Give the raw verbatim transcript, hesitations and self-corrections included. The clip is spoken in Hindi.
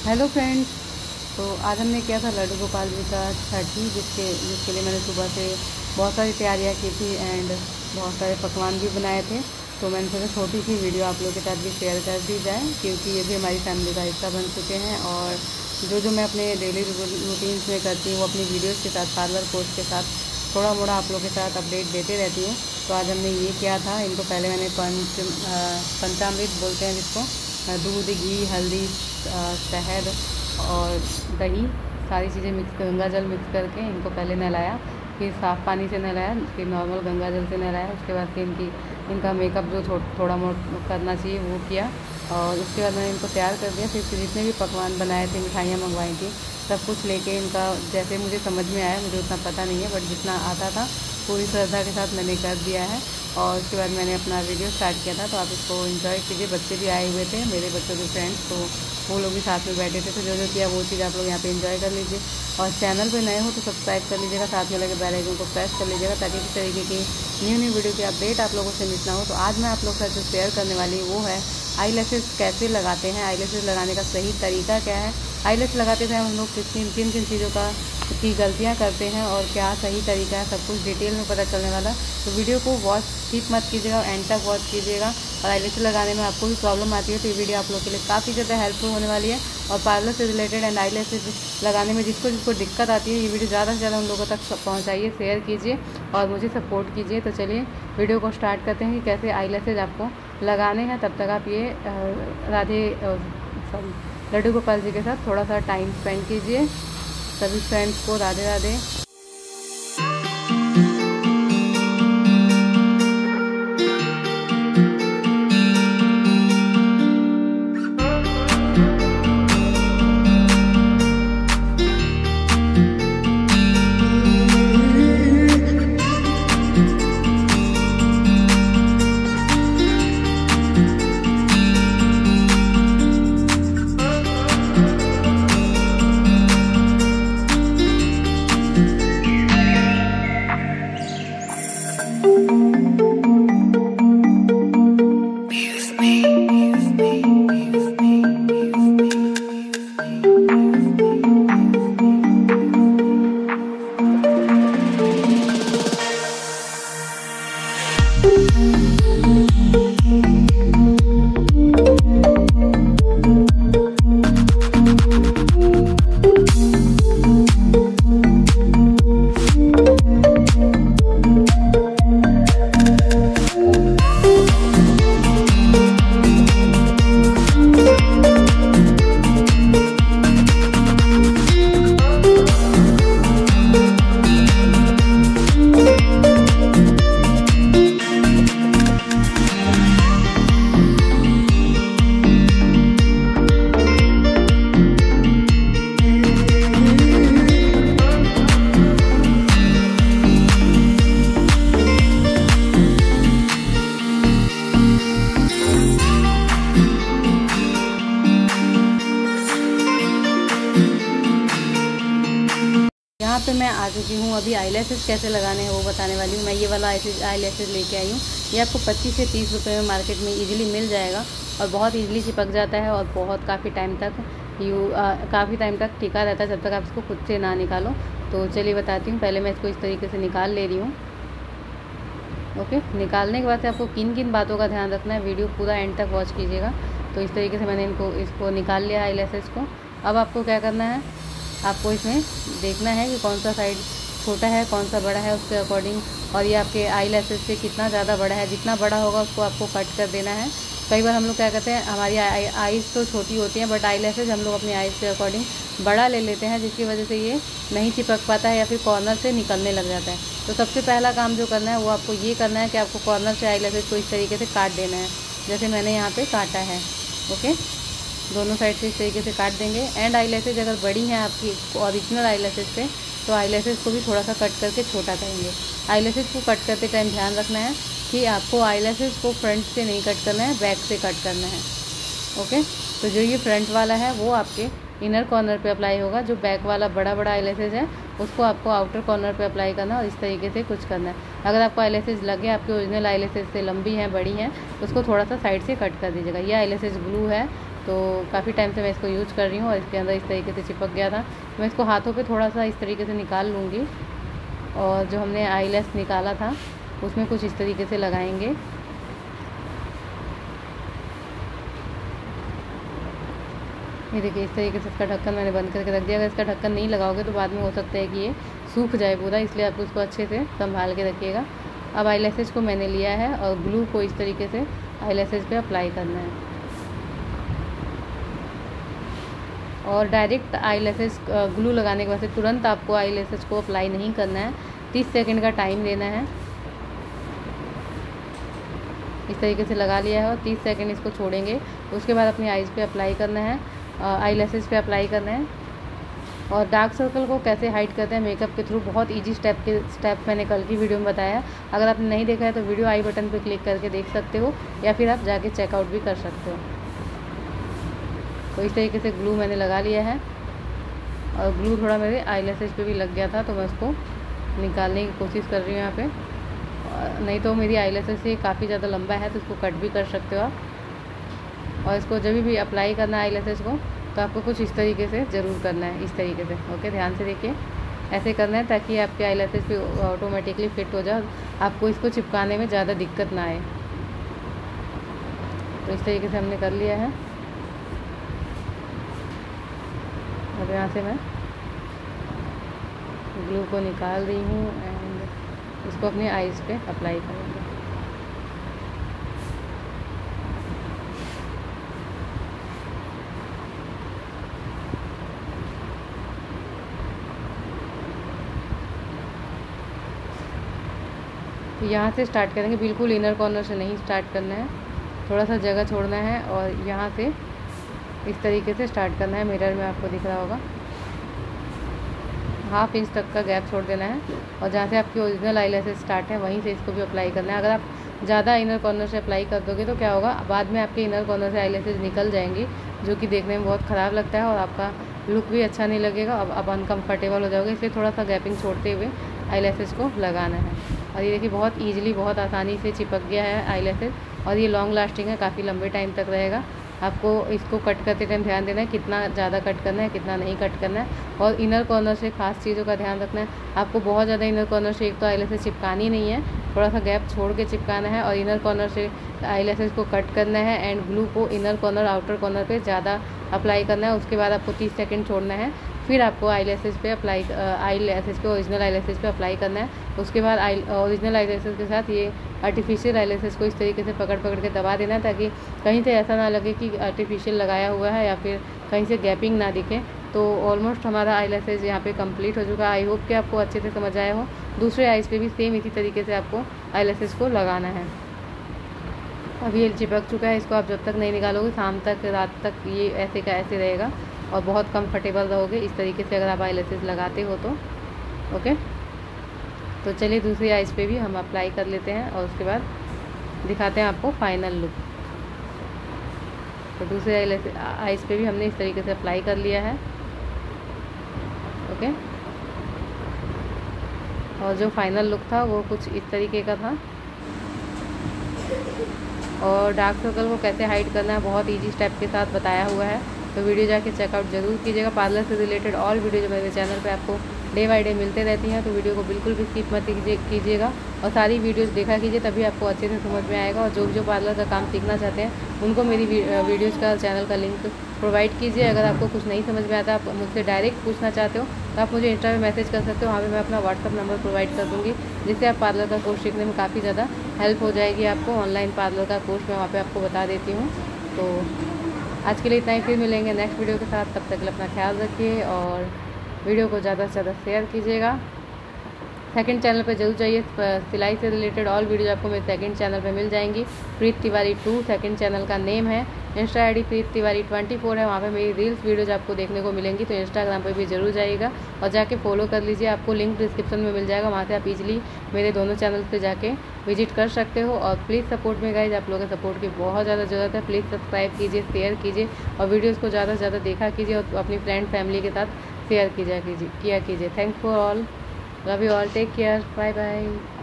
Hello friends. तो आज हमने किया था लड्डू गोपाल जी का छठी, जिसके जिसके लिए मैंने सुबह से बहुत सारी तैयारियां की थी एंड बहुत सारे पकवान भी बनाए थे। तो मैंने सोचा छोटी सी वीडियो आप लोगों के साथ भी शेयर कर दी जाए, क्योंकि ये भी हमारी फैमिली का हिस्सा बन चुके हैं। और जो जो मैं अपने डेली रूटीन्स में करती हूँ वो अपनी वीडियोज़ के साथ, पार्लर कोर्स के साथ थोड़ा मोड़ा आप लोगों के साथ अपडेट देते रहती हूँ। तो आज हमने ये किया था। इनको पहले मैंने पंच पंचामृत बोलते हैं जिसको, दूध, घी, हल्दी, शहद और दही, सारी चीज़ें मिक्स, गंगा जल मिक्स करके इनको पहले नहलाया, फिर साफ़ पानी से नहलाया, फिर नॉर्मल गंगा जल से नहलाया। उसके बाद फिर इनकी इनका मेकअप जो थो, थोड़ा मोट करना चाहिए वो किया, और उसके बाद मैंने इनको तैयार कर दिया। फिर जितने भी पकवान बनाए थे, मिठाइयाँ मंगवाई थी, सब कुछ लेके इनका जैसे मुझे समझ में आया, मुझे उतना पता नहीं है बट जितना आता था पूरी श्रद्धा के साथ मैंने कर दिया है। और उसके बाद मैंने अपना वीडियो स्टार्ट किया था। तो आप इसको एंजॉय कीजिए। बच्चे भी आए हुए थे, मेरे बच्चों के फ्रेंड्स, तो वो लोग भी साथ में बैठे थे। तो जो जो किया वो चीज़ आप लोग यहाँ पे एंजॉय कर लीजिए। और चैनल पे नए हो तो सब्सक्राइब कर लीजिएगा, साथ में लगे बेल आइकन को प्रेस कर लीजिएगा, ताकि इस तरीके की न्यू न्यू वीडियो की अपडेट आप लोगों से मिस ना हो। तो आज मैं आप लोग के साथ जो शेयर करने वाली हूँ वो है आई लैशेज़ कैसे लगाते हैं, आई लैशेज़ लगाने का सही तरीका क्या है, आई लैश लगाते समय हम लोग किन किन किन चीज़ों का की गलतियाँ करते हैं और क्या सही तरीका है, सब कुछ डिटेल में पता चलने वाला। तो वीडियो को वॉच स्किप मत कीजिएगा, एंड तक वॉच कीजिएगा। और आई लैश लगाने में आपको भी प्रॉब्लम आती है तो ये वीडियो आप लोगों के लिए काफ़ी ज़्यादा हेल्पफुल होने वाली है। और पार्लर से रिलेटेड एंड आई लैश लगाने में जिसको जिसको दिक्कत आती है, ये वीडियो ज़्यादा से ज़्यादा उन लोगों तक पहुँचाइए, शेयर कीजिए और मुझे सपोर्ट कीजिए। तो चलिए वीडियो को स्टार्ट करते हैं कि कैसे आई लैशेज़ आपको लगाने हैं। तब तक आप ये राधे सॉरी लड्डू गोपाल जी के साथ थोड़ा सा टाइम स्पेंड कीजिए। सभी फ्रेंड्स को राधे राधे। यहाँ पे मैं आ चुकी हूँ। अभी आई लैशेज़ कैसे लगाने हैं वो बताने वाली हूँ। मैं ये वाला आई लैशेज़ लेके आई हूँ। ये आपको पच्चीस से तीस रुपए में मार्केट में इजीली मिल जाएगा और बहुत इजीली चिपक जाता है और बहुत काफ़ी टाइम तक यू काफ़ी टाइम तक टिका रहता है, जब तक आप इसको खुद से ना निकालो। तो चलिए बताती हूँ। पहले मैं इसको इस तरीके से निकाल ले रही हूँ। ओके, निकालने के बाद से आपको किन किन बातों का ध्यान रखना है, वीडियो पूरा एंड तक वॉच कीजिएगा। तो इस तरीके से मैंने इनको इसको निकाल लिया आई लैशेज़ को। अब आपको क्या करना है, आपको इसमें देखना है कि कौन सा साइड छोटा है, कौन सा बड़ा है, उसके अकॉर्डिंग। और ये आपके आई लैशेज़ से कितना ज़्यादा बड़ा है, जितना बड़ा होगा उसको आपको कट कर देना है। कई बार हम लोग क्या करते हैं, हमारी आई आईज़ तो छोटी होती हैं बट आई लैशेज़ हम लोग अपनी आईज़ के अकॉर्डिंग बड़ा ले लेते हैं, जिसकी वजह से ये नहीं चिपक पाता है या फिर कॉर्नर से निकलने लग जाता है। तो सबसे पहला काम जो करना है वो आपको ये करना है कि आपको कॉर्नर से आई लैशेज़ को इस तरीके से काट देना है, जैसे मैंने यहाँ पर काटा है। ओके, दोनों साइड से इस तरीके से काट देंगे। एंड आई लैशेज़ अगर बड़ी हैं आपकी ओरिजिनल आई लैशेज़ से, तो आई लैशेज़ को भी थोड़ा सा कट करके छोटा करेंगे। आई लैशेज़ को कट करते टाइम ध्यान रखना है कि आपको आई लैशेज़ को फ्रंट से नहीं कट करना है, बैक से कट करना है। ओके, तो जो ये फ्रंट वाला है वो आपके इनर कॉर्नर पे अप्लाई होगा, जो बैक वाला बड़ा बड़ा आई लैशेज़ है उसको आपको आउटर कॉर्नर पे अप्लाई करना और इस तरीके से कुछ करना है। अगर आपको आई लैशेज़ लगे आपके ओरिजिनल आई लैशेज़ से लंबी हैं, बड़ी हैं, तो उसको थोड़ा सा साइड से कट कर दीजिएगा। ये आई लैशेज़ ग्लू है, तो काफ़ी टाइम से मैं इसको यूज़ कर रही हूँ और इसके अंदर इस तरीके से चिपक गया था। मैं इसको हाथों पे थोड़ा सा इस तरीके से निकाल लूँगी और जो हमने आईलैश निकाला था उसमें कुछ इस तरीके से लगाएंगे। ये देखिए, इस तरीके से इसका ढक्कन मैंने बंद करके रख दिया। अगर इसका ढक्कन नहीं लगाओगे तो बाद में हो सकता है कि ये सूख जाए पूरा, इसलिए आप उसको अच्छे से संभाल के रखिएगा। अब आईलैशेस को मैंने लिया है और ग्लू को इस तरीके से आईलैशेस पे अप्लाई करना है और डायरेक्ट आईलैशेस ग्लू लगाने के बाद से तुरंत आपको आईलैशेस को अप्लाई नहीं करना है, तीस सेकंड का टाइम देना है। इस तरीके से लगा लिया है और तीस सेकंड इसको छोड़ेंगे। उसके बाद अपनी आईज़ पे अप्लाई करना है, आईलैशेस पे अप्लाई करना है। और डार्क सर्कल को कैसे हाइड करते हैं मेकअप के थ्रू, बहुत इजी स्टेप के स्टेप मैंने कल की वीडियो में बताया है। अगर आपने नहीं देखा है तो वीडियो आई बटन पे क्लिक करके देख सकते हो या फिर आप जाके चेकआउट भी कर सकते हो। तो इस तरीके से ग्लू मैंने लगा लिया है और ग्लू थोड़ा मेरे आईलैशेस पे भी लग गया था, तो मैं उसको निकालने की कोशिश कर रही हूँ यहाँ पे। नहीं तो मेरी आईलैशेस से काफ़ी ज़्यादा लंबा है तो इसको कट भी कर सकते हो आप। और इसको जब भी अप्लाई करना है आईलैशेस को तो आपको कुछ इस तरीके से ज़रूर करना है, इस तरीके से। ओके, ध्यान से देखिए, ऐसे करना है ताकि आपके आईलैशेस भी ऑटोमेटिकली फिट हो जाए, आपको इसको चिपकाने में ज़्यादा दिक्कत ना आए। तो इस तरीके से हमने कर लिया है। अब यहाँ से मैं ग्लू को निकाल रही हूँ एंड इसको अपनी आईज़ पे अप्लाई करेंगे। तो यहाँ से स्टार्ट करेंगे, बिल्कुल इनर कॉर्नर से नहीं स्टार्ट करना है, थोड़ा सा जगह छोड़ना है और यहाँ से इस तरीके से स्टार्ट करना है। मिरर में आपको दिख रहा होगा, हाफ इंच तक का गैप छोड़ देना है और जहाँ से आपकी ओरिजिनल आईलैशेस स्टार्ट है वहीं से इसको भी अप्लाई करना है। अगर आप ज़्यादा इनर कॉर्नर से अप्लाई कर दोगे तो क्या होगा, बाद में आपके इनर कॉर्नर से आईलैशेस निकल जाएंगी, जो कि देखने में बहुत ख़राब लगता है और आपका लुक भी अच्छा नहीं लगेगा, अब आप अनकम्फर्टेबल हो जाओगे। इसलिए थोड़ा सा गैपिंग छोड़ते हुए आईलैशेस को लगाना है। और ये देखिए, बहुत ईजिली, बहुत आसानी से चिपक गया है आईलैशेस और ये लॉन्ग लास्टिंग है, काफ़ी लंबे टाइम तक रहेगा। आपको इसको कट करते टाइम ध्यान देना है कितना ज़्यादा कट करना है, कितना नहीं कट करना है। और इनर कॉर्नर से खास चीज़ों का ध्यान रखना है, आपको बहुत ज़्यादा इनर कॉर्नर से एक तो आईलैशेस चिपकानी नहीं है, थोड़ा सा गैप छोड़ के चिपकाना है और इनर कॉर्नर से आईलैशेस को कट करना है एंड ग्लू को इनर कॉर्नर आउटर कॉर्नर पे ज़्यादा अप्लाई करना है। उसके बाद आपको तीस सेकंड छोड़ना है, फिर आपको आईलैशेस पे अप्लाई आईलैशेस पे ओरिजिनल आईलैशेस पे अप्लाई करना है। उसके बाद आई ओरिजिनल आईलैशेस के साथ ये आर्टिफिशियल आईलैशेस को इस तरीके से पकड़ पकड़ के दबा देना है ताकि कहीं से ऐसा ना लगे कि आर्टिफिशियल लगाया हुआ है या फिर कहीं से गैपिंग ना दिखे। तो ऑलमोस्ट हमारा आईलैशेस यहाँ पे कंप्लीट हो चुका है। आई होप कि आपको अच्छे से समझ आया हो। दूसरे आईज पे भी सेम इसी तरीके से आपको आईलैशेस को लगाना है। अब ये चिपक चुका है, इसको आप जब तक नहीं निकालोगे शाम तक रात तक ये ऐसे का ऐसे रहेगा और बहुत कंफर्टेबल रहोगे इस तरीके से अगर आप आईलैशेस लगाते हो तो। ओके, तो चलिए दूसरी आईज पे भी हम अप्लाई कर लेते हैं और उसके बाद दिखाते हैं आपको फाइनल लुक। तो दूसरे आईज पे भी हमने इस तरीके से अप्लाई कर लिया है। ओके, और जो फाइनल लुक था वो कुछ इस तरीके का था। और डार्क सर्कल को कैसे हाइड करना है बहुत इजी स्टेप के साथ बताया हुआ है, तो वीडियो जाके चेकआउट जरूर कीजिएगा। पार्लर से रिलेटेड ऑल वीडियो जो मेरे चैनल पे आपको डे बाई डे मिलते रहती हैं, तो वीडियो को बिल्कुल भी स्किप मत कीजिएगा और सारी वीडियोस देखा कीजिए, तभी आपको अच्छे से समझ में आएगा। और जो जो पार्लर का काम सीखना चाहते हैं उनको मेरी वीडियोज़ का चैनल का लिंक प्रोवाइड कीजिए। अगर आपको कुछ नहीं समझ में आता, आप मुझसे डायरेक्ट पूछना चाहते हो तो आप मुझे इंस्टा पे मैसेज कर सकते हो, वहाँ पे मैं अपना व्हाट्सअप नंबर प्रोवाइड कर दूँगी, जिससे आप पार्लर का कोर्स सीखने में काफ़ी ज़्यादा हेल्प हो जाएगी आपको। ऑनलाइन पार्लर का कोर्स मैं वहाँ पे आपको बता देती हूँ। तो आज के लिए इतना ही, फिर मिलेंगे नेक्स्ट वीडियो के साथ। तब तक के लिए अपना ख्याल रखिए और वीडियो को ज़्यादा से ज़्यादा शेयर कीजिएगा। सेकंड चैनल पे जरूर जाइए, सिलाई से रिलेटेड ऑल वीडियो आपको मेरे सेकंड चैनल पे मिल जाएंगी। Preet Tiwari two second channel का नेम है। Insta I D Preet Tiwari twenty four है, वहाँ पे मेरी रील्स वीडियोज आपको देखने को मिलेंगी। तो इंस्टाग्राम पे भी जरूर जाइएगा और जाके फॉलो कर लीजिए, आपको लिंक डिस्क्रिप्शन में मिल जाएगा, वहाँ से आप इजीली मेरे दोनों चैनल पे जाके विजिट कर सकते हो। और प्लीज़ सपोर्ट में गाइज, आप लोगों के सपोर्ट की बहुत ज़्यादा ज़रूरत है। प्लीज़ सब्सक्राइब कीजिए, शेयर कीजिए और वीडियोज़ को ज़्यादा से ज़्यादा देखा कीजिए और अपनी फ्रेंड फैमिली के साथ शेयर कीजिए कीजिए किया कीजिए। Thanks for all, love you all, take care, bye bye.